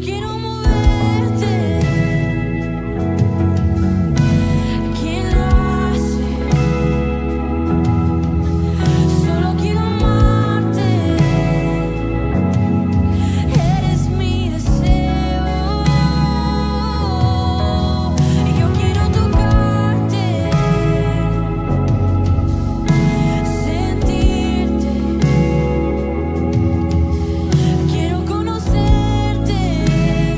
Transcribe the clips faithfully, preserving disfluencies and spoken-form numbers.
Quiero conocerte.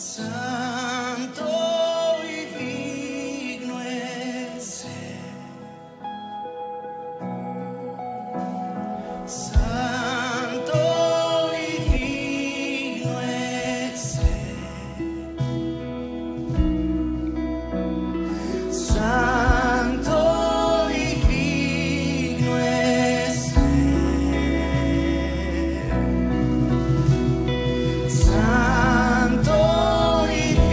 Santo y digno es Él. Santo y digno es Él. Santo y digno es Él. Santo y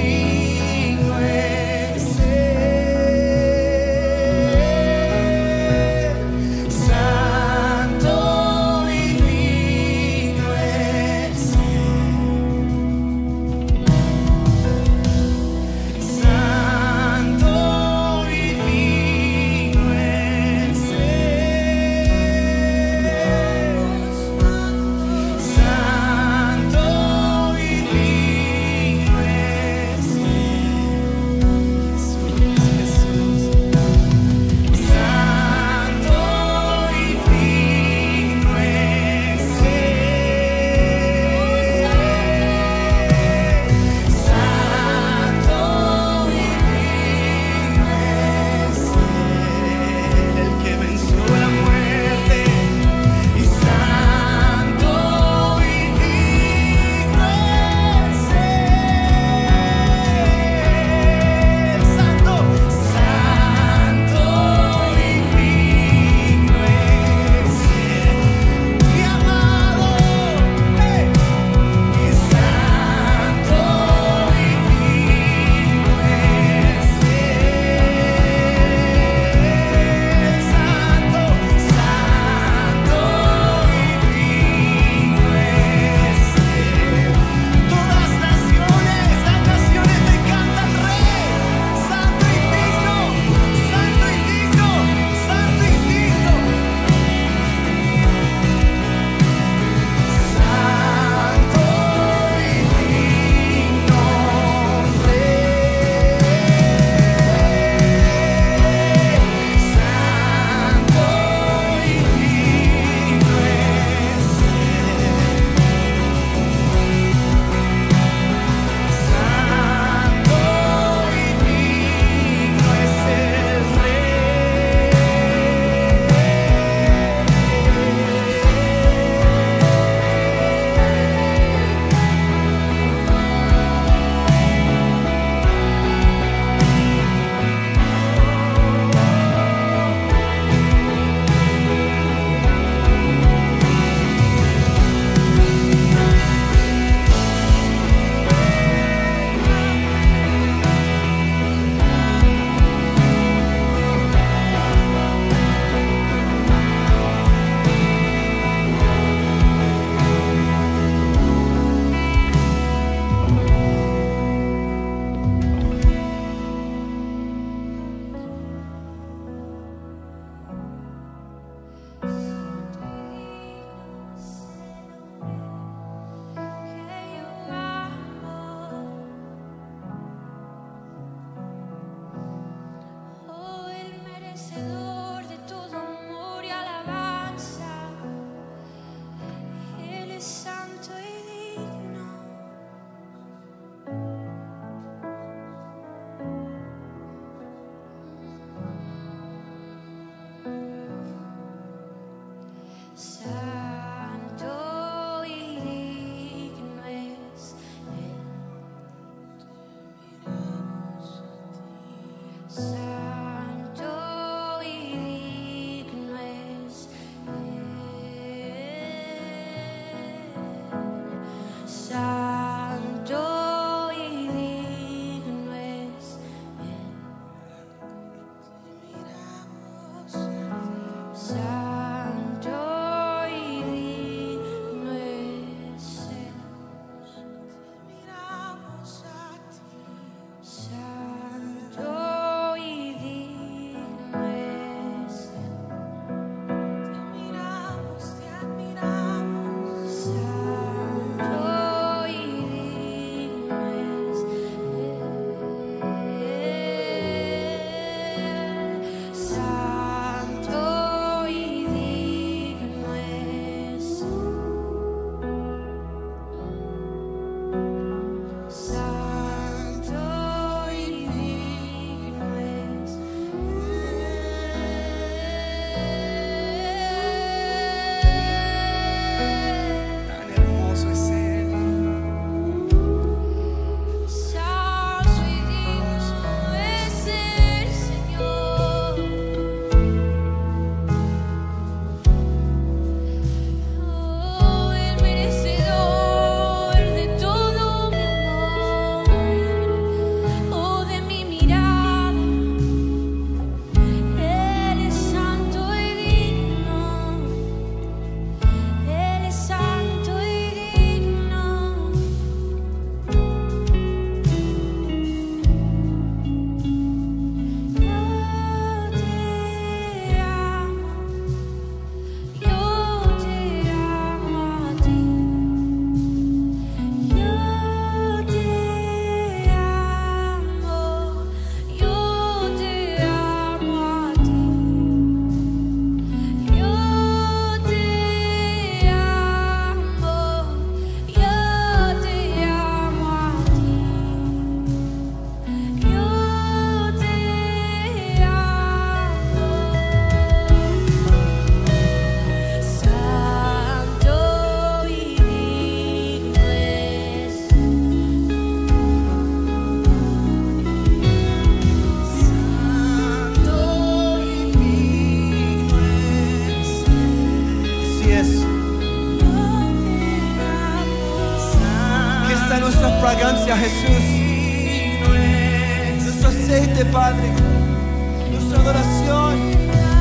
fragancia, Jesús. Nuestro aceite, Padre. Nuestra adoración.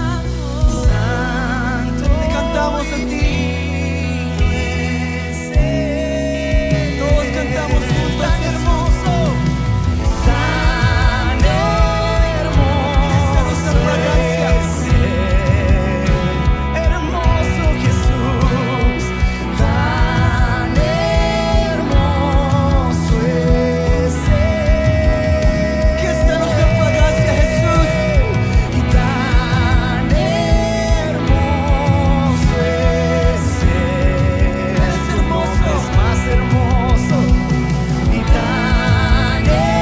Te cantamos a ti. Todos cantamos juntos. Tan hermoso, tan hermoso, Esa es nuestra fragancia. hermoso Jesús, tan hermoso es Él. Que esta es nuestra fragancia, Jesús. Y tan hermoso es Él. Eres hermoso. Es más hermoso. Y tan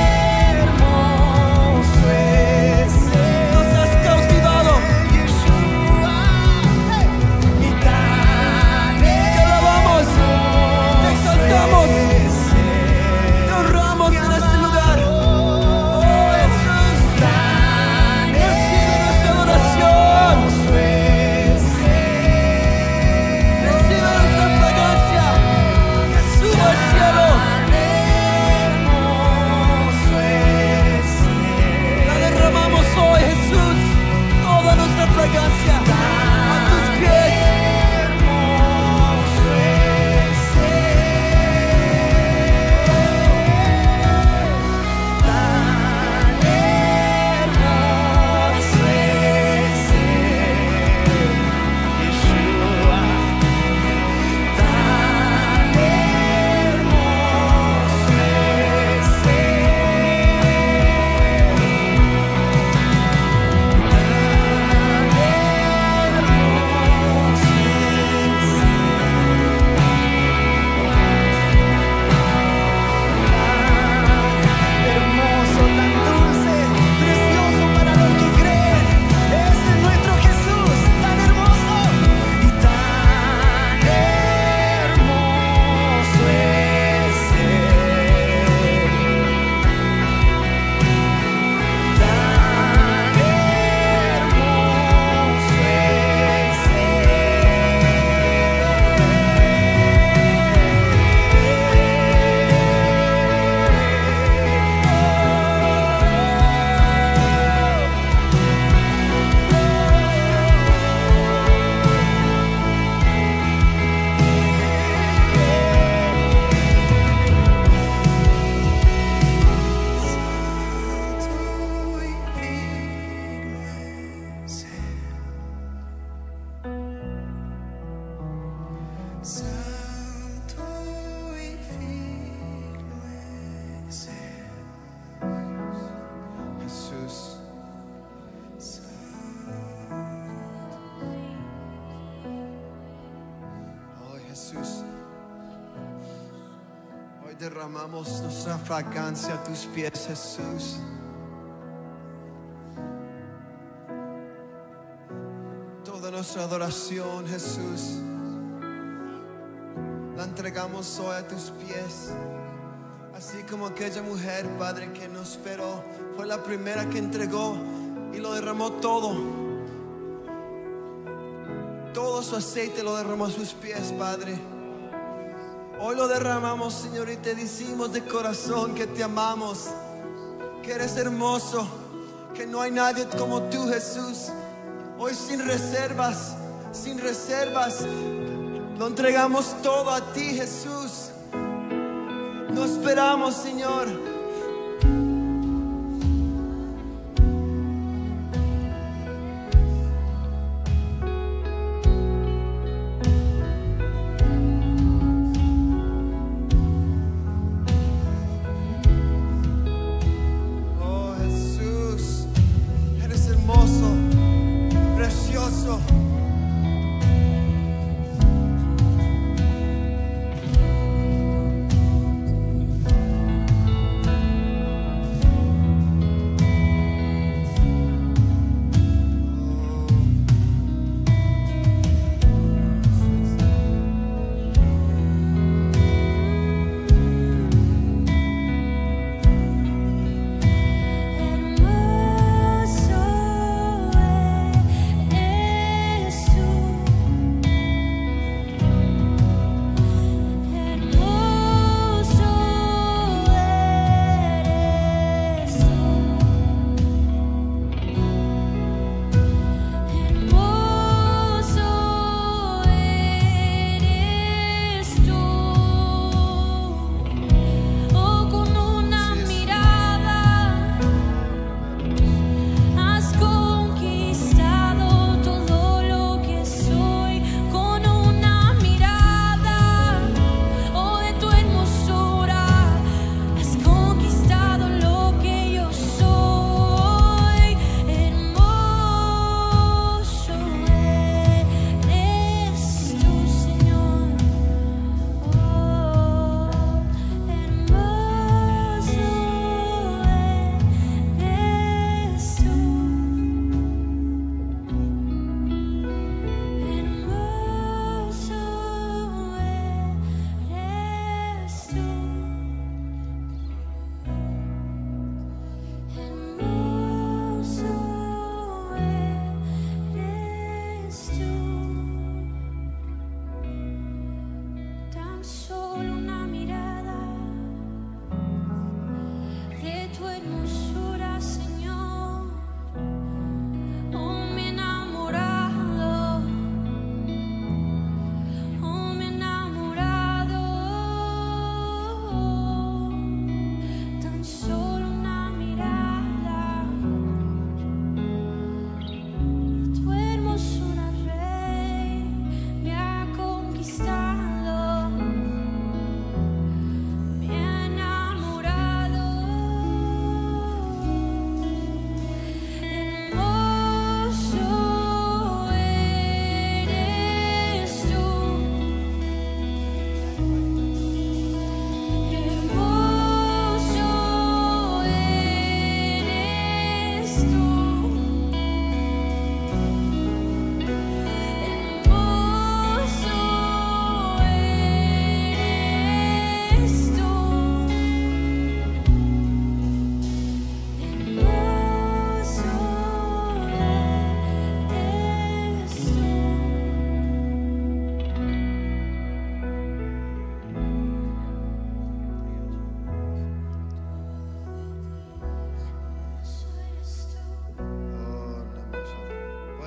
hermoso es Él. Nos has cautivado. Yeshua. Y tan Te alabamos. Te exaltamos. hermoso es Él. Te honramos en este lugar. Oh, Jesús. Tan Recibe nuestra adoración. hermoso es Él. Recibe nuestra fragancia. Que suba al cielo. Tan hermoso es Él. La derramamos hoy, Jesús. Toda nuestra fragancia. A tus pies. Hermoso es Él. Tan hermoso es Él. Yeshua. Tan hermoso es hermoso, tan dulce, precioso para los que creen. Ese es nuestro Jesús, tan hermoso y tan hermoso es Él. Tan hermoso es Santo y digno es Él. Jesús. Oh, Jesús. Hoy derramamos nuestra fragancia a tus pies, Jesús. Toda nuestra adoración, Jesús, la entregamos hoy a tus pies. Así como aquella mujer, Padre, que nos esperó, fue la primera que entregó y lo derramó todo. Todo su aceite lo derramó a sus pies, Padre. Hoy lo derramamos, Señor, y te decimos de corazón que te amamos, que eres hermoso, que no hay nadie como tú, Jesús. Hoy sin reservas, sin reservas, lo entregamos todo a ti, Jesús. No esperamos, Señor. Oh, Jesús, eres hermoso, precioso.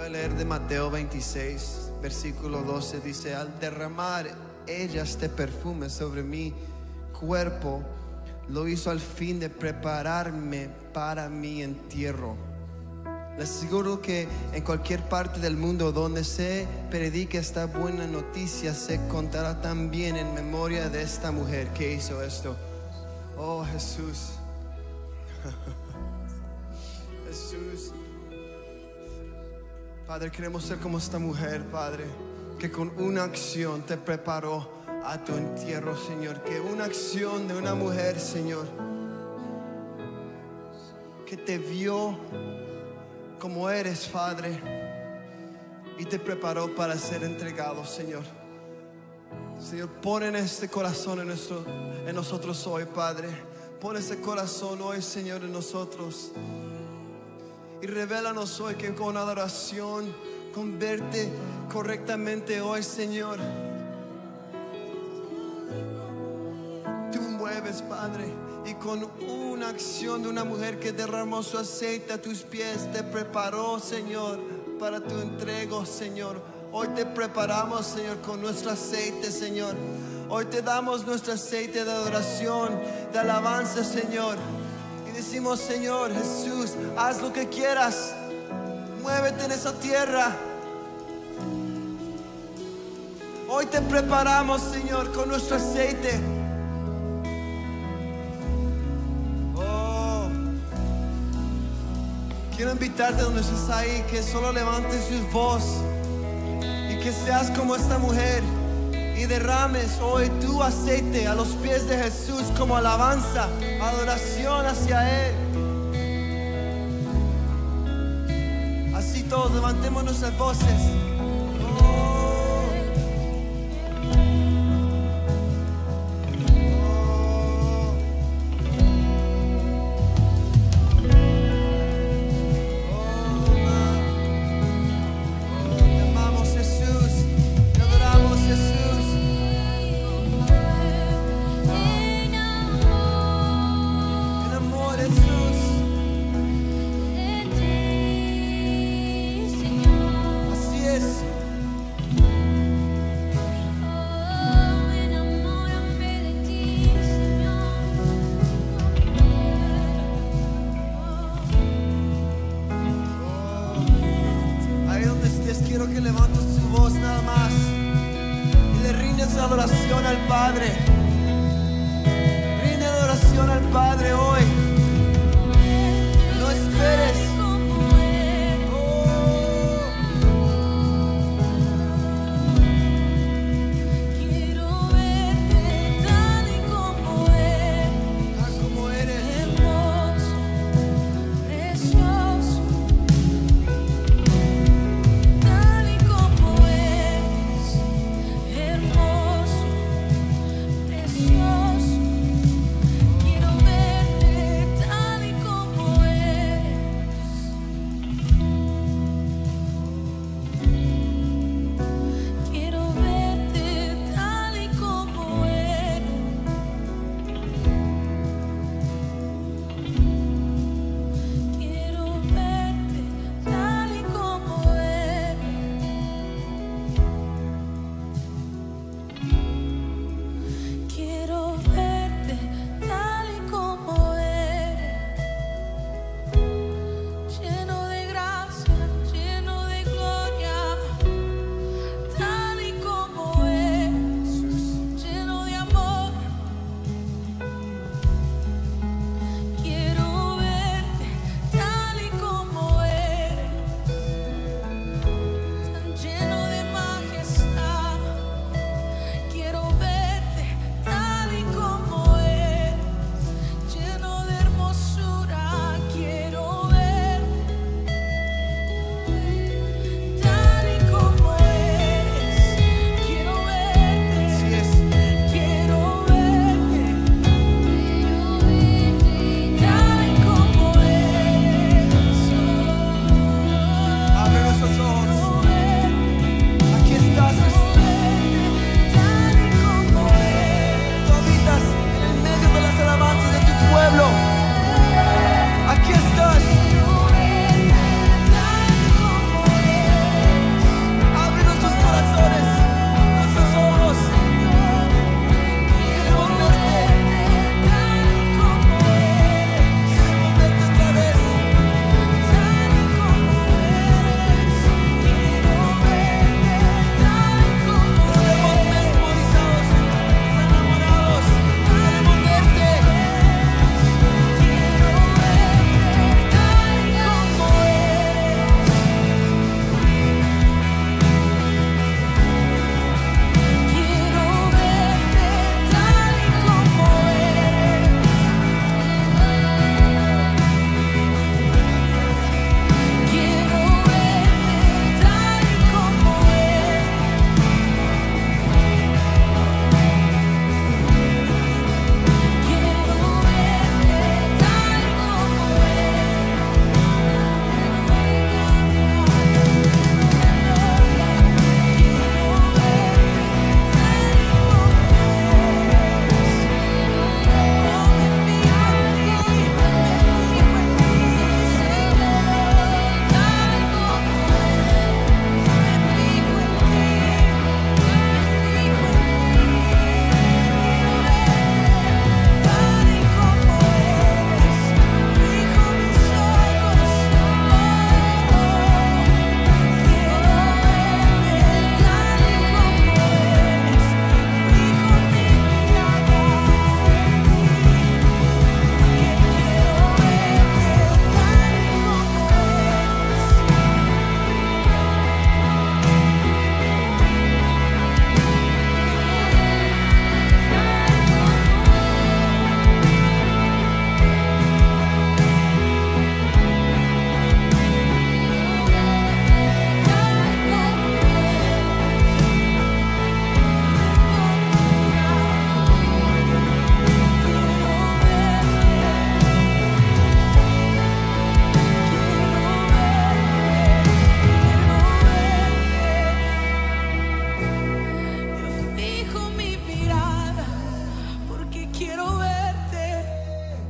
a leer de Mateo veintiséis, versículo doce. Dice: al derramar ella este perfume sobre mi cuerpo, lo hizo al fin de prepararme para mi entierro. Les aseguro que en cualquier parte del mundo donde se predique esta buena noticia, se contará también en memoria de esta mujer que hizo esto. Oh Jesús. Jesús. Padre, queremos ser como esta mujer, Padre, que con una acción te preparó a tu entierro, Señor. Que una acción de una mujer, Señor, que te vio como eres, Padre, y te preparó para ser entregado, Señor. Señor, pon en este corazón en, nuestro, en nosotros hoy, Padre. Pon ese corazón hoy, Señor, en nosotros. Y revélanos hoy que con adoración, con verte correctamente hoy, Señor, tú mueves, Padre. Y con una acción de una mujer que derramó su aceite a tus pies, te preparó, Señor, para tu entrego, Señor. Hoy te preparamos, Señor, con nuestro aceite, Señor. Hoy te damos nuestro aceite de adoración, de alabanza, Señor. Y decimos: Señor Jesús, haz lo que quieras. Muévete en esa tierra. Hoy te preparamos, Señor, con nuestro aceite. Oh, quiero invitarte donde estés ahí, que solo levantes tu voz y que seas como esta mujer y derrames hoy tu aceite a los pies de Jesús como alabanza, adoración hacia Él. Así todos levantemos nuestras voces. Adoración al Padre. Rinde adoración al Padre hoy. No esperes. Hermoso,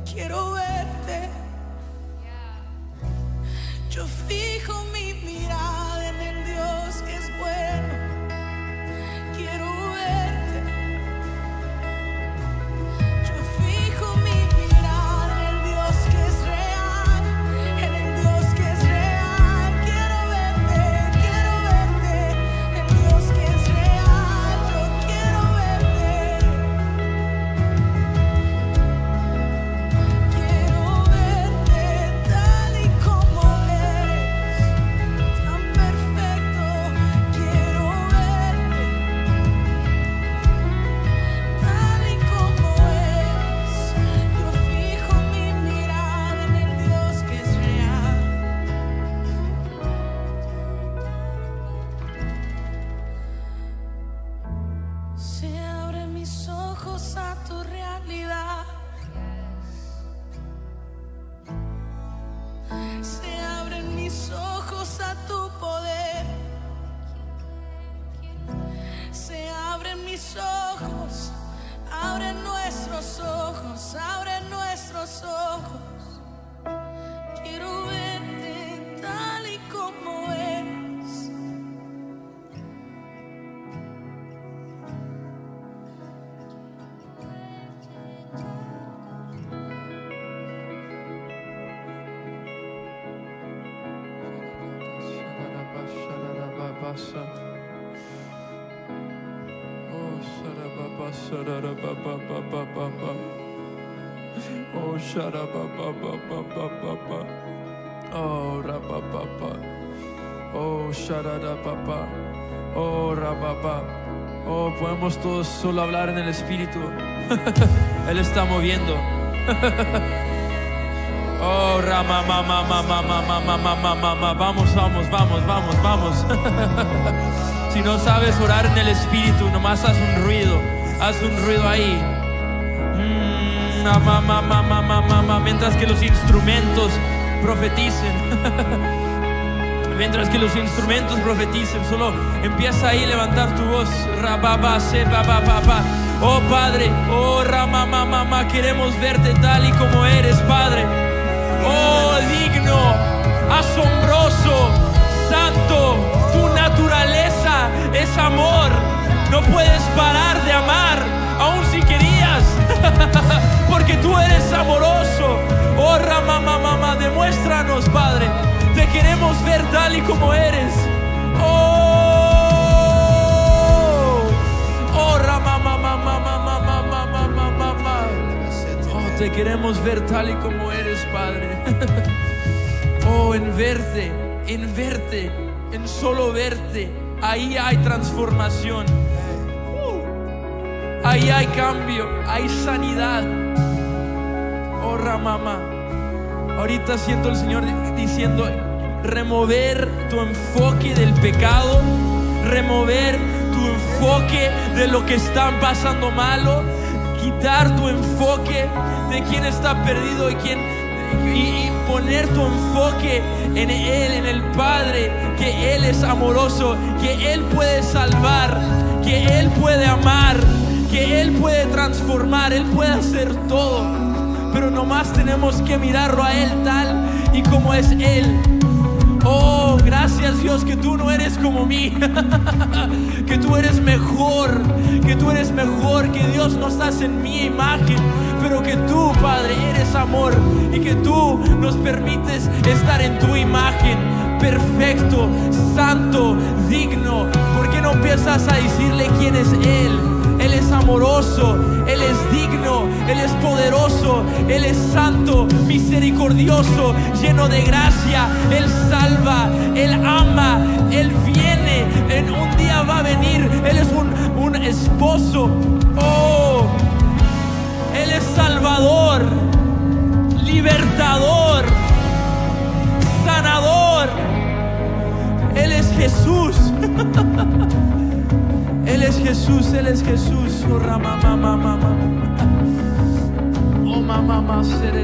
quiero verte. Yo fijo mi mirada en el Dios que es bueno. Quiero verte. Yo fijo mi mirada en el Dios que es real, en el Dios que es real. Quiero verte, quiero verte, el Dios que es real. Yo quiero verte. Quiero verte tal y como eres, tan perfecto. Quiero verte tal y como eres. Yo fijo mi mirada en el Dios que es real. Se abren mis ojos a tu realidad. Se abren mis ojos a tu poder. Se abren mis ojos. Abren nuestros ojos. Abren nuestros ojos. Quiero verte tal y como eres. Oh, sharababababababa. Oh, rabababa. Oh, sharababa. Oh, rababa. Oh, podemos todos solo hablar en el Espíritu. Él está moviendo. Oh, rama, mama, mama, mama, mama, mama. Vamos, vamos, vamos, vamos, vamos. Si no sabes orar en el Espíritu, nomás haz un ruido. Haz un ruido ahí. Mm, ma, ma, ma, ma, ma, ma, ma. Mientras que los instrumentos profeticen. Mientras que los instrumentos profeticen, solo empieza ahí a levantar tu voz. Rababa, se, ba, ba, ba, ba. Oh Padre, oh Rama, ma, ma, ma. Queremos verte tal y como eres, Padre. Oh, digno, asombroso, santo. Tu naturaleza es amor. No puedes parar de amar, aun si querías, porque tú eres amoroso. Oh, Rama, mamá, mamá, demuéstranos, Padre. Te queremos ver tal y como eres. Oh, oh, Rama, mamá, mamá, mamá, mamá, mamá, mamá. Oh, te queremos ver tal y como eres, Padre. Oh, en verte, en verte, en solo verte, ahí hay transformación. Ahí hay cambio, hay sanidad. Oh, Ramama. Ahorita siento el Señor diciendo: remover tu enfoque del pecado, remover tu enfoque de lo que está pasando malo, quitar tu enfoque de quién está perdido y quién, y, y poner tu enfoque en Él, en el Padre, que Él es amoroso, que Él puede salvar, que Él puede amar, que Él puede transformar, Él puede hacer todo. Pero nomás tenemos que mirarlo a Él tal y como es Él. Oh, gracias Dios que tú no eres como mí, que tú eres mejor, que tú eres mejor, que Dios no estás en mi imagen, pero que tú, Padre, eres amor y que tú nos permites estar en tu imagen, perfecto, santo, digno. ¿Por qué no empiezas a decirle quién es Él? Él es amoroso, Él es digno, Él es poderoso, Él es santo, misericordioso, lleno de gracia. Él salva, Él ama, Él viene, en un día va a venir. Él es un, un esposo. Oh, Él es salvador, libertador, sanador. Él es Jesús. Él es Jesús, Él es Jesús. Oh, Rama, mama, mama. Oh, mamá, mamá.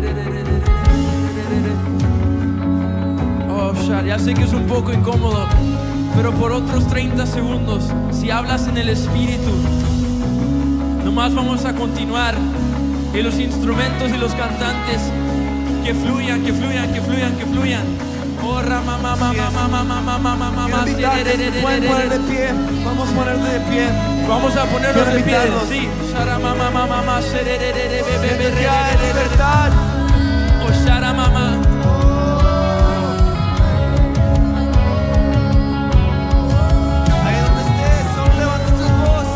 Oh, ya sé que es un poco incómodo, pero por otros treinta segundos, si hablas en el Espíritu, nomás vamos a continuar. Y los instrumentos y los cantantes, que fluyan, que fluyan, que fluyan, que fluyan. Oh, rama, mamá, mamá, mamá, mamá, mamá, mamá. Quiero invitarte, si pueden poner de pie. Vamos a ponerte de pie. Vamos a ponernos Quiero de pie. invitarlos. Sí. Shara, mamá, mamá, mamá, sererere, bebé, Siente bebé, que hay bebé, bebé. libertad. Oh, shara, mamá. Ahí donde estés, solo levanta tu voz.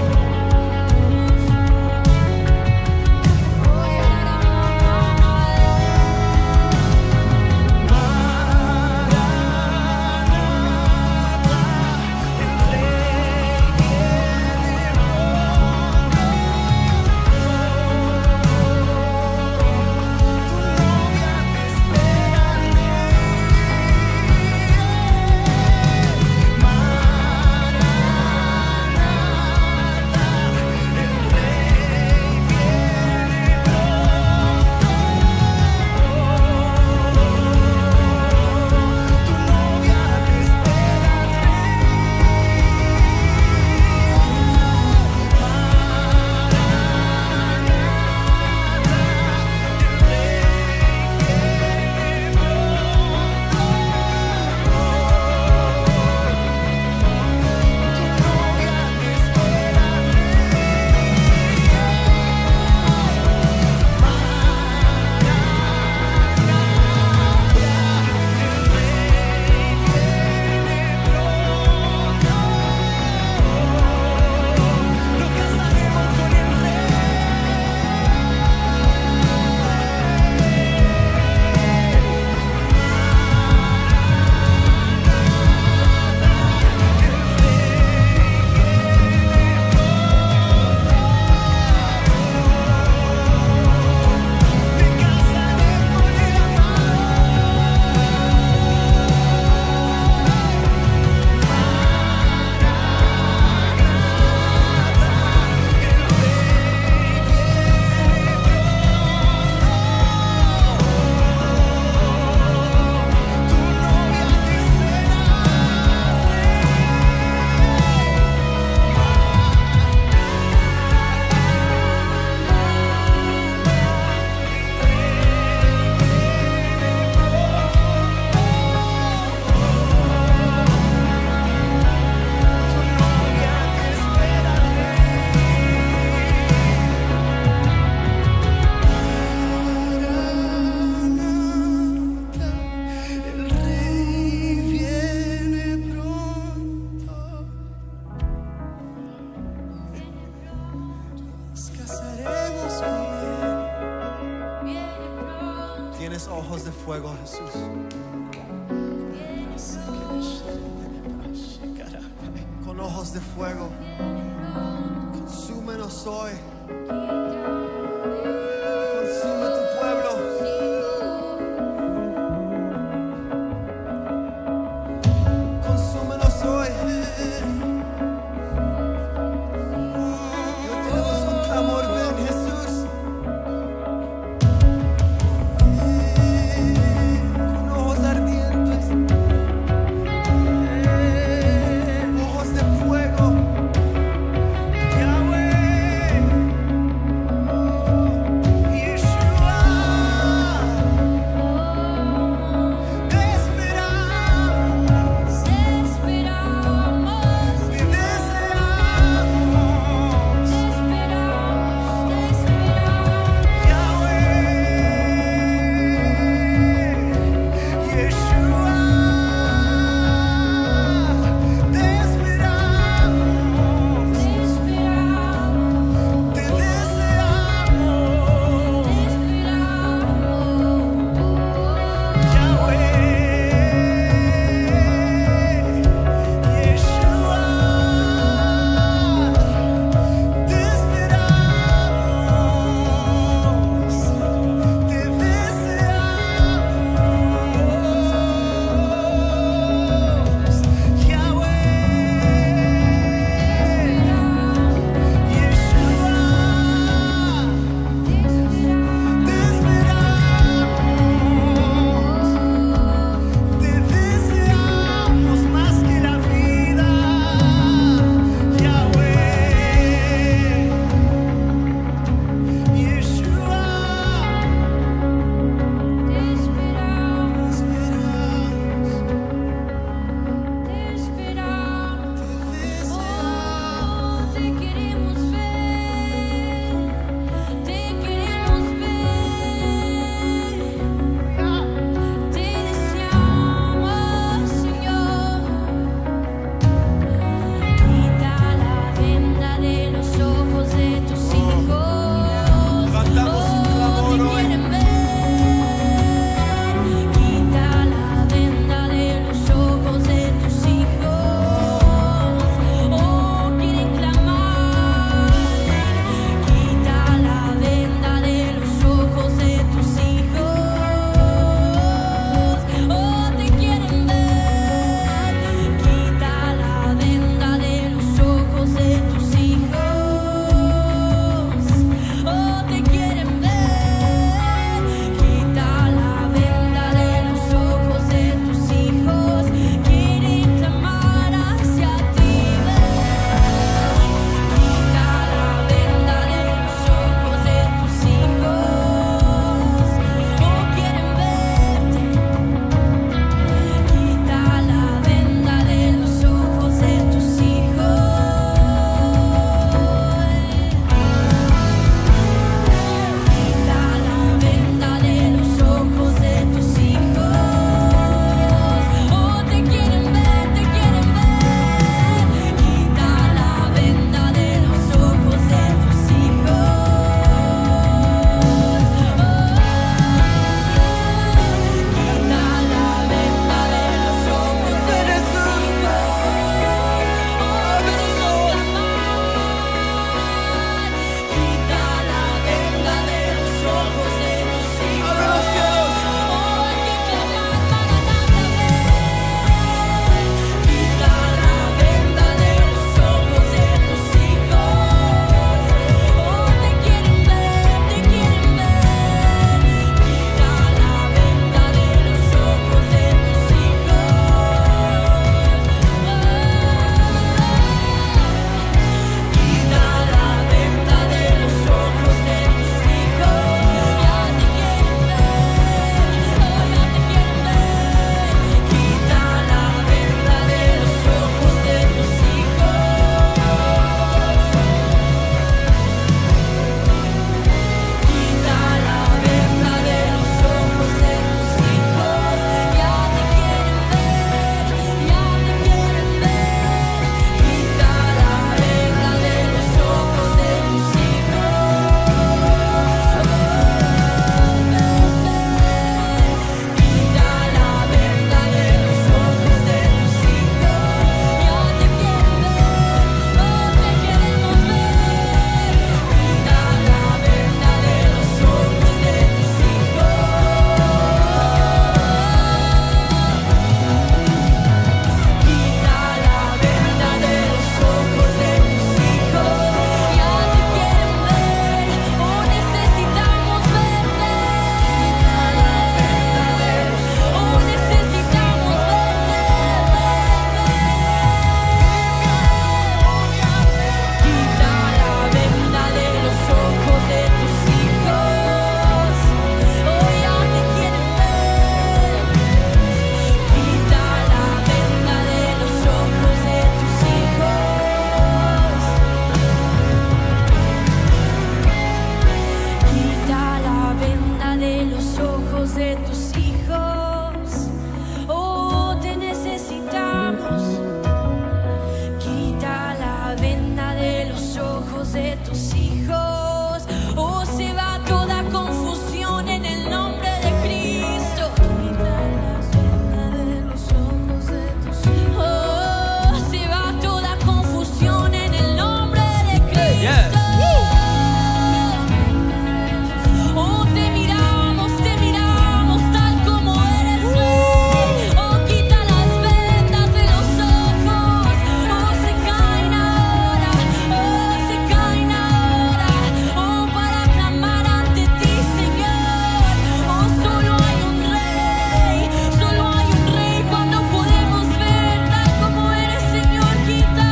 Tienes ojos de fuego, Jesús. Con ojos de fuego, consúmenos hoy. Consume tu pueblo. Consúmenos hoy. Yo tenemos un clamor, ven, Jesús. Con ojos ardientes, ojos de fuego. Yahweh. de tus hijos. Oh, te necesitamos. Quita la venda de los ojos de tus hijos. Oh, se va toda confusión en el nombre de Cristo. Quita las vendas de los ojos de tus hijos. Oh, se va toda confusión en el nombre de Cristo. Yeah. Oh, te miramos, te miramos tal como eres, Rey. Oh, quita las vendas de los ojos. Oh, se caen ahora. Oh, se caen ahora. Oh, para clamar ante ti, Señor. Oh, solo hay un Rey. Solo hay un Rey cuando podemos ver tal como eres, Señor. Quita.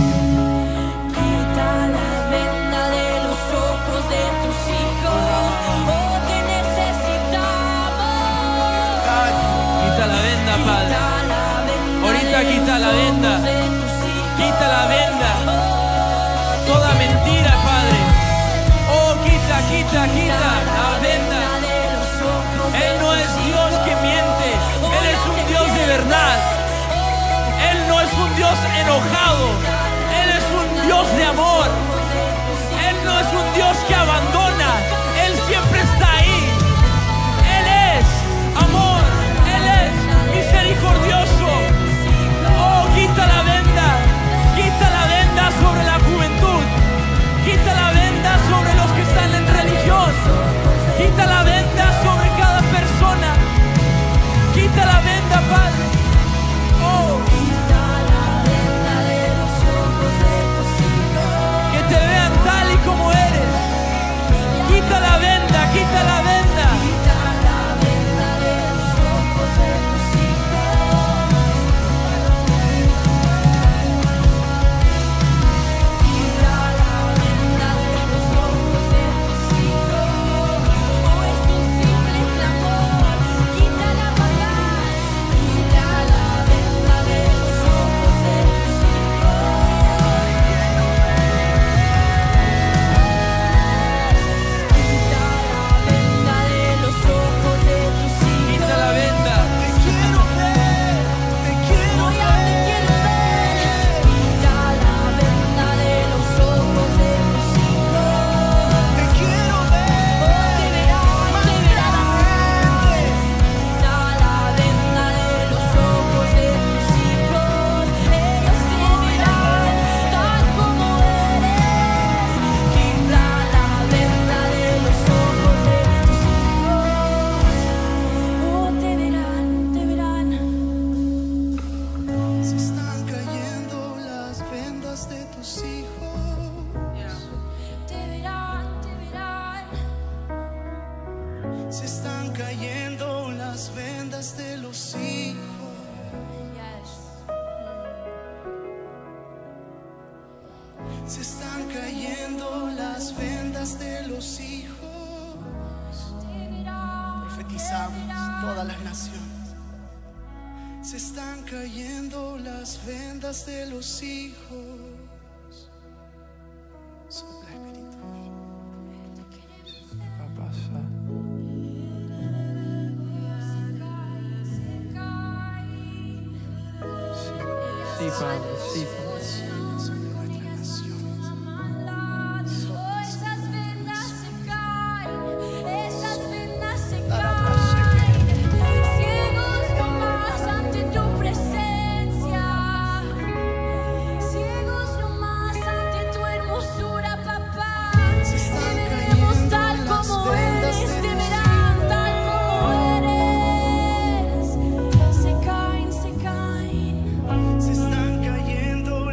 Quita la venda de los ojos de tus hijos. Oh, te necesitamos. Quita la venda, Padre. Ahorita quita la venda. Quita la venda. Toda mentira, Padre. Oh, quita, quita, quita la venda. Él no es Dios que miente. Él es un Dios de verdad. Él no es un Dios enojado. Él es un Dios de amor. Él no es un Dios que abandona. Él siempre está ahí. Él es amor. Él es misericordioso. Oh, quita la venda. Quita la venda sobre la juventud. Quita la venda sobre los que están en religión. Quita la venda sobre cada persona. Quita la venda, Padre. Oh, que te vean tal y como eres. Quita la venda, quita la venda. Quita la venda. Te quiero ver, te quiero Oh, ya te quiero ver. Quita la venda de los ojos de tus hijos. te quiero ver. Oh, te verán, te verán. Quita la venda de los ojos de tus hijos. Ellos te verán tal como eres. Quita la venda de los ojos de tus hijos. Oh, te verán, te verán. Se están cayendo las vendas de tus hijos. Te verán, te verán. Se están cayendo las vendas de los hijos. Yes. Se están cayendo las vendas de los hijos. Te verán. Profetizamos todas las naciones. Se están cayendo las vendas de los hijos. Sopla, Espíritu. Sí, Padre, sí, Padre. Sobre nuestras naciones. Oh, esas vendas se caen, esas vendas se caen. Ciegos nomás ante tu presencia, ciegos nomás ante tu hermosura, papá. Se Te están veremos cayendo tal las como vendas eres, de te tus verán tal como eres. Se caen, se caen. Se están cayendo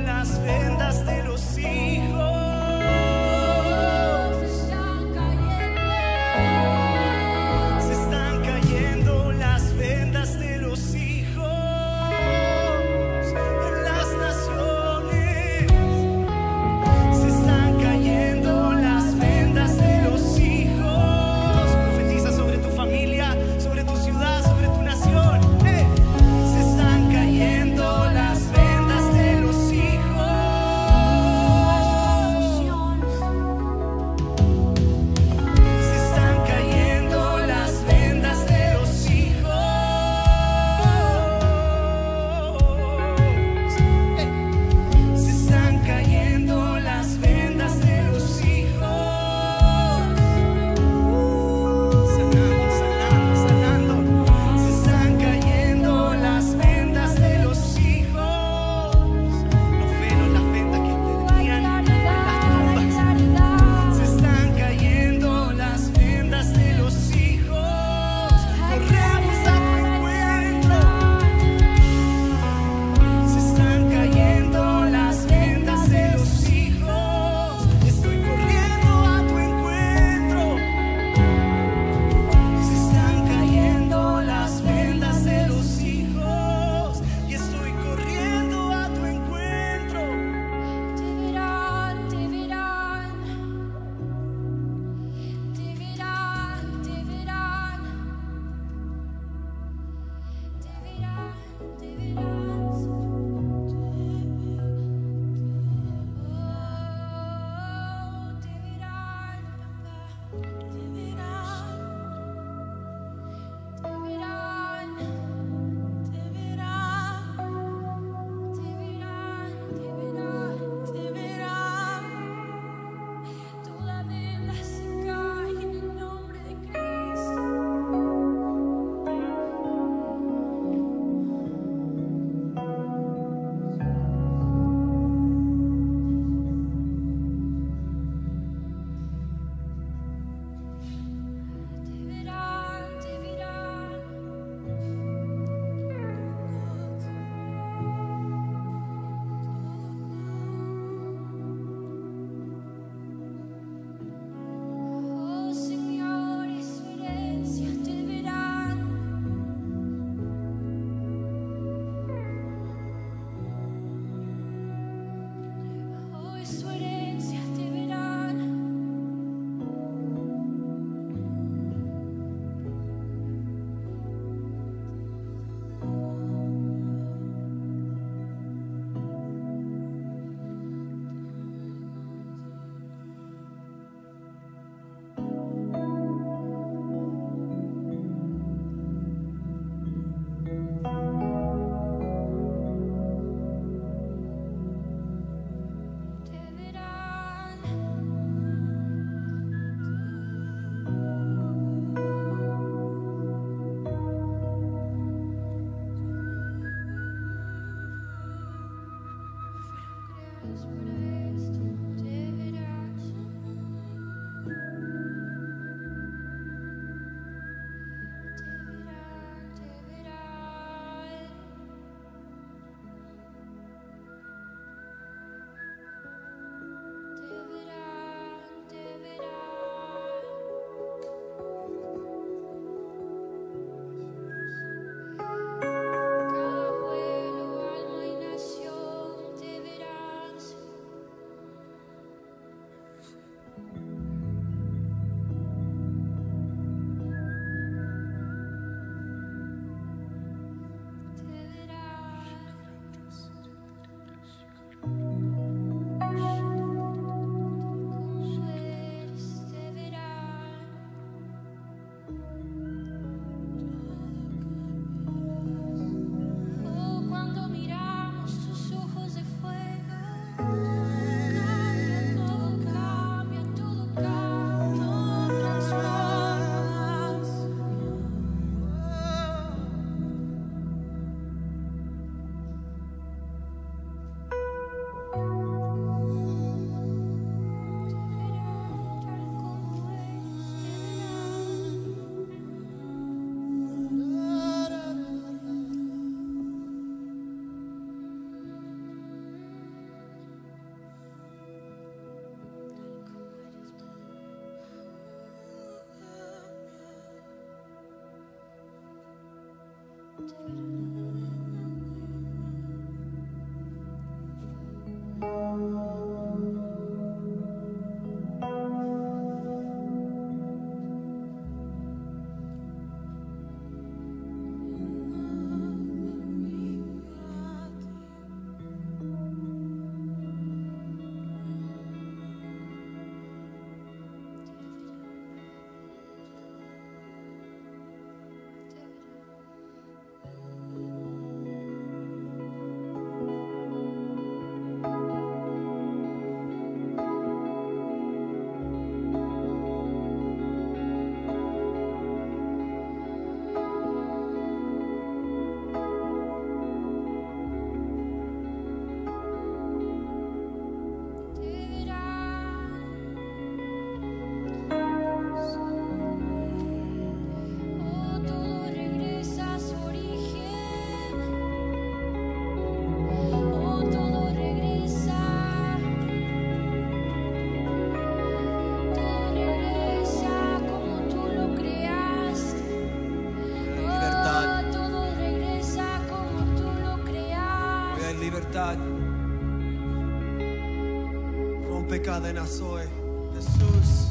Rompe cadenas hoy, Jesús.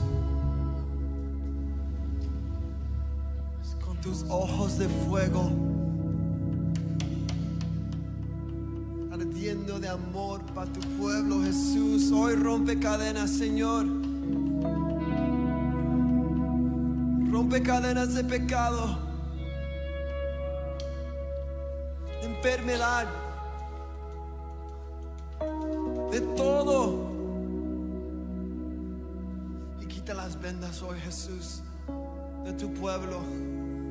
Con tus ojos de fuego, ardiendo de amor para tu pueblo, Jesús. Hoy rompe cadenas, Señor. Rompe cadenas de pecado, de enfermedad, de todo. Y quita las vendas hoy, Jesús, de tu pueblo.